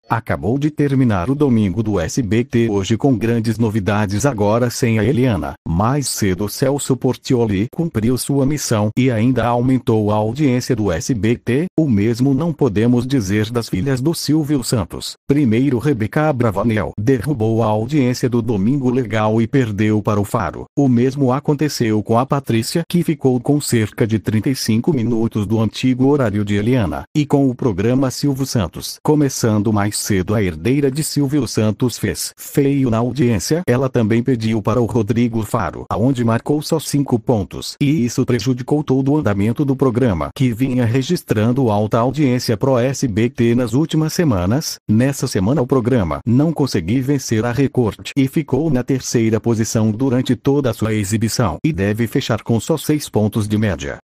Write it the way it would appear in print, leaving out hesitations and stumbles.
Acabou de terminar o domingo do SBT hoje com grandes novidades, agora sem a Eliana. Mais cedo Celso Portiolli cumpriu sua missão e ainda aumentou a audiência do SBT. O mesmo não podemos dizer das filhas do Silvio Santos. Primeiro, Rebeca Abravanel derrubou a audiência do Domingo Legal e perdeu para o Faro. O mesmo aconteceu com a Patrícia, que ficou com cerca de 35 minutos do antigo horário de Eliana, e com o programa Silvio Santos. Começando mais cedo, a herdeira de Silvio Santos fez feio na audiência. Ela também pediu para o Rodrigo Faro, aonde marcou só 5 pontos, e isso prejudicou todo o andamento do programa, que vinha registrando alta audiência pro SBT nas últimas semanas. Nessa semana o programa não conseguiu vencer a Record e ficou na terceira posição durante toda a sua exibição, e deve fechar com só 6 pontos de média.